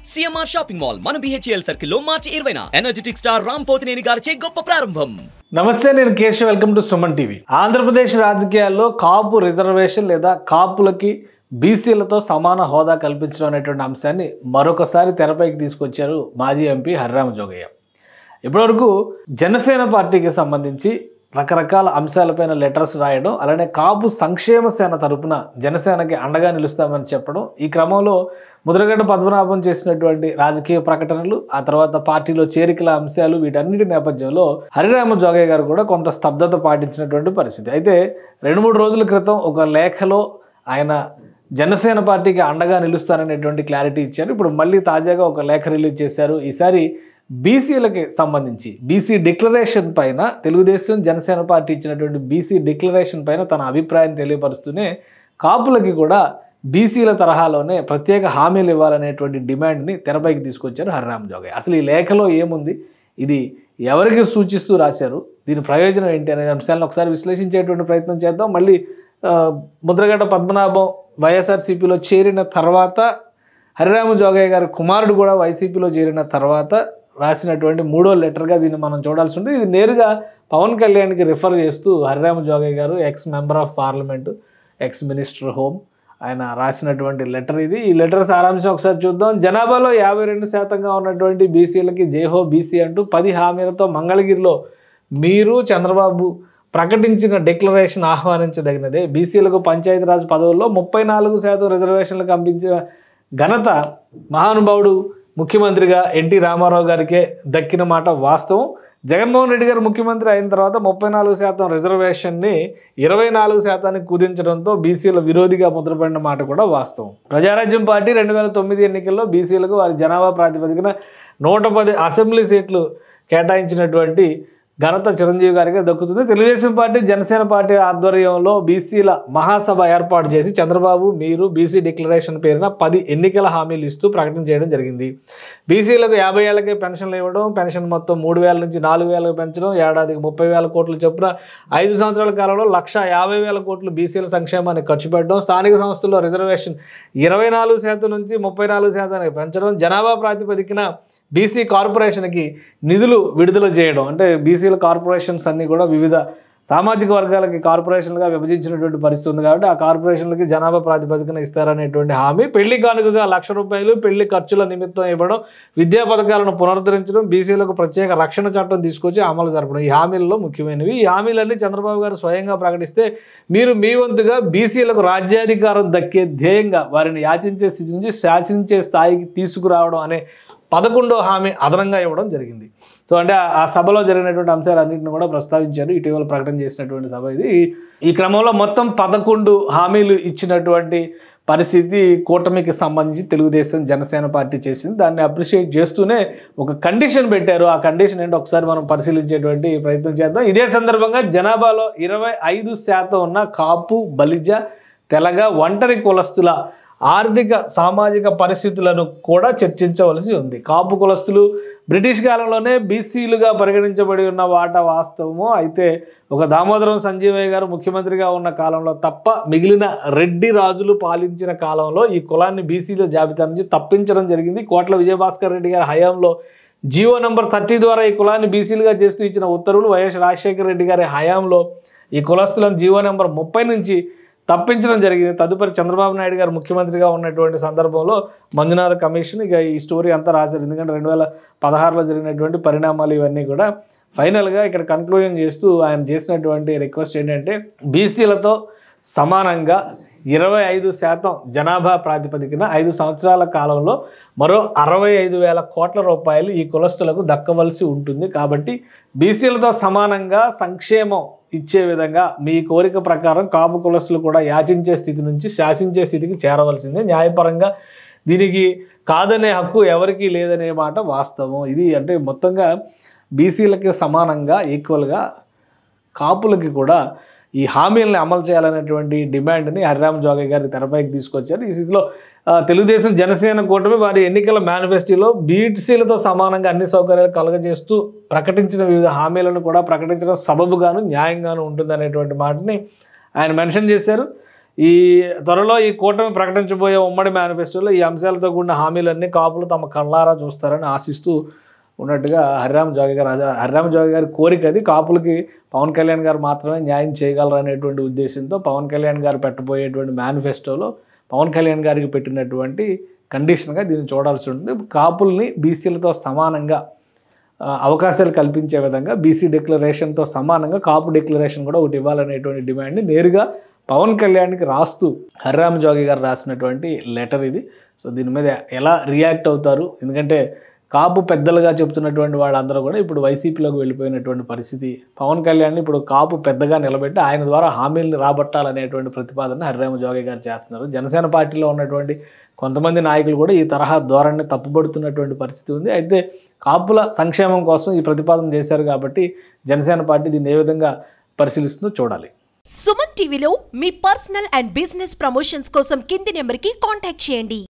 CMR shopping mall మన BHEL circle లో మార్చి 20న ఎనర్జెటిక్ స్టార్ రామ్ పోతినేని గారిచే గొప్ప ప్రారంభం. నమస్తే, నేను Keshav. Welcome to Suman TV. Andhra Pradesh రాజకీయాల్లో కాపు రిజర్వేషన్ లేదా కాపులకి బీసీలతో సమాన హోదా కల్పించడం అనేటువంటి అంశాన్ని మరొకసారి తెరపైకి తీసుకొచ్చారు మాజీ ఎంపీ హరిరామ జోగయ్య. ఇప్పటివరకు జనసేన పార్టీకి సంబంధించి రకరకాల అంశాలపైన లెటర్స్ రాయడం, అలానే కాపు సంక్షేమ సేన తరపున జనసేనకి అండగా నిలుస్తామని చెప్పడం, ఈ క్రమంలో ముద్రగడ్డ పద్మనాభం చేసినటువంటి రాజకీయ ప్రకటనలు, ఆ తర్వాత పార్టీలో చేరికల అంశాలు, వీటన్నిటి నేపథ్యంలో హరిరామ జోగయ్య గారు కూడా కొంత స్తబ్దత పాటించినటువంటి పరిస్థితి. అయితే 2-3 రోజుల క్రితం ఒక లేఖలో ఆయన జనసేన పార్టీకి అండగా నిలుస్తారనేటువంటి క్లారిటీ ఇచ్చారు. ఇప్పుడు మళ్ళీ తాజాగా ఒక లేఖ రిలీజ్ చేశారు. ఈసారి బీసీలకి సంబంధించి బీసీ డిక్లరేషన్ పైన తెలుగుదేశం జనసేన పార్టీ ఇచ్చినటువంటి బీసీ డిక్లరేషన్ పైన తన అభిప్రాయం తెలియపరుస్తూనే కాపులకి కూడా బీసీల తరహాలోనే ప్రత్యేక హామీలు ఇవ్వాలనేటువంటి డిమాండ్ని తెరపైకి తీసుకొచ్చారు హరిరామ జోగయ్య. అసలు ఈ లేఖలో ఏముంది, ఇది ఎవరికి సూచిస్తూ రాశారు, దీని ప్రయోజనం ఏంటి అనే అంశాలను ఒకసారి విశ్లేషించేటువంటి ప్రయత్నం చేద్దాం. మళ్ళీ ముద్రగడ్డ పద్మనాభం వైఎస్ఆర్సీపీలో చేరిన తర్వాత, హరిరామ జోగయ్య గారి కుమారుడు కూడా వైసీపీలో చేరిన తర్వాత రాసినటువంటి 3వ లెటర్గా దీన్ని మనం చూడాల్సి ఉంటుంది. ఇది నేరుగా పవన్ కళ్యాణ్కి రిఫర్ చేస్తూ Harirama Jogaiah garu, ex member of parliament, ex minister home, ఆయన రాసినటువంటి లెటర్ ఇది. ఈ లెటర్ సారాంశం ఒకసారి చూద్దాం. జనాభాలో 52% ఉన్నటువంటి బీసీలకి జేహో బీసీ అంటూ 10 హామీలతో మంగళగిరిలో మీరు చంద్రబాబు ప్రకటించిన డిక్లరేషన్ ఆహ్వానించదగినదే. బీసీలకు పంచాయతీరాజ్ పదవుల్లో 34% రిజర్వేషన్లు కల్పించిన ఘనత మహానుభావుడు ముఖ్యమంత్రిగా ఎన్టీ రామారావు గారికే దక్కిన మాట వాస్తవం. జగన్మోహన్ రెడ్డి గారు ముఖ్యమంత్రి అయిన తర్వాత 34% రిజర్వేషన్ని 24% కుదించడంతో బీసీల విరోధిగా ముద్రపడిన మాట కూడా వాస్తవం. ప్రజారాజ్యం పార్టీ 2009 ఎన్నికల్లో బీసీలకు వారి జనాభా ప్రాతిపదికన 110 అసెంబ్లీ సీట్లు కేటాయించినటువంటి ఘనత చిరంజీవి గారికి దక్కుతుంది. తెలుగుదేశం పార్టీ జనసేన పార్టీ ఆధ్వర్యంలో బీసీల మహాసభ ఏర్పాటు చేసి చంద్రబాబు మీరు బీసీ డిక్లరేషన్ పేరున 10 ఎన్నికల హామీలు ఇస్తూ ప్రకటన చేయడం జరిగింది. బీసీలకు 50 ఏళ్లకే పెన్షన్లు ఇవ్వడం, పెన్షన్ మొత్తం 3,000 నుంచి 4,000 పెంచడం, ఏడాదికి 30,000 కోట్ల చొప్పున 5 సంవత్సరాల కాలంలో 1,50,000 కోట్లు బీసీల సంక్షేమాన్ని ఖర్చు పెట్టడం, స్థానిక సంస్థల్లో రిజర్వేషన్ 24% నుంచి 34% పెంచడం, జనాభా ప్రాతిపదికన బీసీ కార్పొరేషన్కి నిధులు విడుదల చేయడం, అంటే బీసీల కార్పొరేషన్స్ అన్నీ కూడా వివిధ సామాజిక వర్గాలకి కార్పొరేషన్లుగా విభజించినటువంటి పరిస్థితి ఉంది కాబట్టి ఆ కార్పొరేషన్లకి జనాభా ప్రాతిపదికన ఇస్తారనేటువంటి హామీ, పెళ్లి కానుకగా 1,00,000 రూపాయలు పెళ్లి ఖర్చుల నిమిత్తం ఇవ్వడం, విద్యా పథకాలను పునరుద్ధరించడం, బీసీలకు ప్రత్యేక రక్షణ చట్టం తీసుకొచ్చి అమలు జరపడం, ఈ హామీలలో ముఖ్యమైనవి. ఈ హామీలన్నీ చంద్రబాబు గారు స్వయంగా ప్రకటిస్తే మీరు మీ వంతుగా బీసీలకు రాజ్యాధికారం దక్కే ధ్యేయంగా వారిని యాచించే స్థితి నుంచి శాసించే స్థాయికి తీసుకురావడం అనే 11వ హామీ అదనంగా ఇవ్వడం జరిగింది. సో అంటే ఆ సభలో జరిగినటువంటి అంశాలన్నింటిని కూడా ప్రస్తావించారు. ఇటీవల ప్రకటన చేసినటువంటి సభ ఇది. ఈ క్రమంలో మొత్తం 11 హామీలు ఇచ్చినటువంటి పరిస్థితి కూటమికి సంబంధించి తెలుగుదేశం జనసేన పార్టీ చేసింది. దాన్ని అప్రిషియేట్ చేస్తూనే ఒక కండిషన్ పెట్టారు. ఆ కండిషన్ ఏంటో ఒకసారి మనం పరిశీలించేటువంటి ప్రయత్నం చేద్దాం. ఇదే సందర్భంగా జనాభాలో 25% ఉన్న కాపు, బలిజ, తెలగ, ఒంటరి కులస్తుల ఆర్థిక సామాజిక పరిస్థితులను కూడా చర్చించవలసి ఉంది. కాపు కులస్తులు బ్రిటిష్ కాలంలోనే బీసీలుగా పరిగణించబడి ఉన్న వాట వాస్తవము. అయితే ఒక దామోదరం సంజీవయ్య గారు ముఖ్యమంత్రిగా ఉన్న కాలంలో తప్ప మిగిలిన రెడ్డి రాజులు పాలించిన కాలంలో ఈ కులాన్ని బీసీల జాబితా నుంచి తప్పించడం జరిగింది. కోట్ల విజయభాస్కర్ రెడ్డి గారి హయాంలో జీవో నంబర్ 30 ద్వారా ఈ కులాన్ని బీసీలుగా చేస్తూ ఇచ్చిన ఉత్తర్వులు, వైఎస్ రాజశేఖర రెడ్డి గారి హయాంలో ఈ కులస్తులను జీవో నంబర్ 30 నుంచి తప్పించడం జరిగింది. తదుపరి చంద్రబాబు నాయుడు గారు ముఖ్యమంత్రిగా ఉన్నటువంటి సందర్భంలో మంజునాథ కమిషన్ ఇక ఈ స్టోరీ అంతా రాశారు. ఎందుకంటే 2016లో జరిగినటువంటి పరిణామాలు ఇవన్నీ కూడా ఫైనల్గా ఇక్కడ కన్క్లూజన్ చేస్తూ ఆయన చేసినటువంటి రిక్వెస్ట్ ఏంటంటే బీసీలతో సమానంగా 25% జనాభా ప్రాతిపదికన 5 సంవత్సరాల కాలంలో మరో 65,000 కోట్ల రూపాయలు ఈ కులస్తులకు దక్కవలసి ఉంటుంది. కాబట్టి బీసీలతో సమానంగా సంక్షేమం ఇచ్చే విధంగా మీ కోరిక ప్రకారం కాపు కులస్తులు కూడా యాచించే స్థితి నుంచి శాసించే స్థితికి చేరవలసిందే. న్యాయపరంగా దీనికి కాదనే హక్కు ఎవరికీ లేదనే మాట వాస్తవం. ఇది అంటే మొత్తంగా బీసీలకి సమానంగా ఈక్వల్గా కాపులకి కూడా ఈ హామీలను అమలు చేయాలనేటువంటి డిమాండ్ని హరిరామ జోగయ్య గారి తెరపైకి తీసుకొచ్చారు. ఈ స్థితిలో తెలుగుదేశం జనసేన కూటమి వారి ఎన్నికల మేనిఫెస్టోలో బీసీలతో సమానంగా అన్ని సౌకర్యాలు కలుగజేస్తూ ప్రకటించిన వివిధ హామీలను కూడా ప్రకటించడం సబబుగాను న్యాయంగాను ఉంటుందనేటువంటి మాటని ఆయన మెన్షన్ చేశారు. ఈ త్వరలో ఈ కూటమి ప్రకటించబోయే ఉమ్మడి మేనిఫెస్టోలో ఈ అంశాలతో కూడిన హామీలన్నీ కాపులు తమ కళ్ళారా చూస్తారని ఆశిస్తూ ఉన్నట్టుగా హరిరామ్ జోగి గారి కోరిక అది. కాపులకి పవన్ కళ్యాణ్ గారు మాత్రమే న్యాయం చేయగలరు అనేటువంటి ఉద్దేశంతో పవన్ కళ్యాణ్ గారు పెట్టబోయేటువంటి మేనిఫెస్టోలో పవన్ కళ్యాణ్ గారికి పెట్టినటువంటి కండిషన్గా దీన్ని చూడాల్సి ఉంటుంది. కాపుల్ని బీసీలతో సమానంగా అవకాశాలు కల్పించే విధంగా బీసీ డిక్లరేషన్తో సమానంగా కాపు డిక్లరేషన్ కూడా ఒకటి ఇవ్వాలనేటువంటి డిమాండ్ని నేరుగా పవన్ కళ్యాణ్కి రాస్తూ హరిరామ్ జోగి గారు రాసినటువంటి లెటర్ ఇది. సో దీని మీద ఎలా రియాక్ట్ అవుతారు, ఎందుకంటే కాపు పెద్దలుగా చెప్తున్నటువంటి వాళ్ళందరూ కూడా ఇప్పుడు వైసీపీలోకి వెళ్ళిపోయినటువంటి పరిస్థితి. పవన్ కళ్యాణ్ని ఇప్పుడు కాపు పెద్దగా నిలబెట్టి ఆయన ద్వారా హామీలను రాబట్టాలనేటువంటి ప్రతిపాదన హరిరామ్ జోగి గారు చేస్తున్నారు. జనసేన పార్టీలో ఉన్నటువంటి కొంతమంది నాయకులు కూడా ఈ తరహా ధోరణిని తప్పుపడుతున్నటువంటి పరిస్థితి ఉంది. అయితే కాపుల సంక్షేమం కోసం ఈ ప్రతిపాదన చేశారు కాబట్టి జనసేన పార్టీ దీన్ని ఏ విధంగా పరిశీలిస్తుందో చూడాలి. సుమన్ టీవీలో మీ పర్సనల్ అండ్ బిజినెస్ ప్రమోషన్స్ కోసం కింది నెంబర్కి కాంటాక్ట్ చేయండి.